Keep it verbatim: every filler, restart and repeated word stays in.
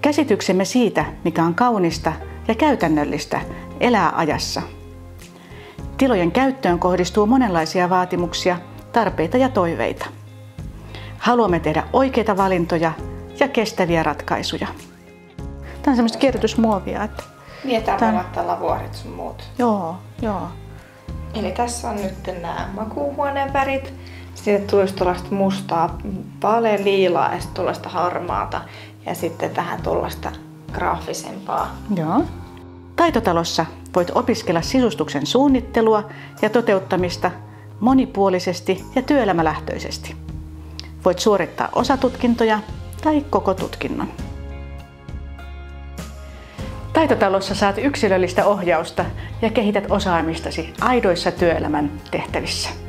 Käsityksemme siitä, mikä on kaunista ja käytännöllistä, elää ajassa. Tilojen käyttöön kohdistuu monenlaisia vaatimuksia, tarpeita ja toiveita. Haluamme tehdä oikeita valintoja ja kestäviä ratkaisuja. Tämä on semmoista kierrätysmuovia. Että niin, täällä on tällä vuoret sun muut. Joo, joo. Eli tässä on nyt nämä makuuhuoneen värit. Sitten tulisi tuollaista mustaa, vaalean liilaa ja sitten tuollaista harmaata. Ja sitten tähän tuollaista graafisempaa. Joo. Taitotalossa voit opiskella sisustuksen suunnittelua ja toteuttamista monipuolisesti ja työelämälähtöisesti. Voit suorittaa osatutkintoja tai koko tutkinnon. Taitotalossa saat yksilöllistä ohjausta ja kehität osaamistasi aidoissa työelämän tehtävissä.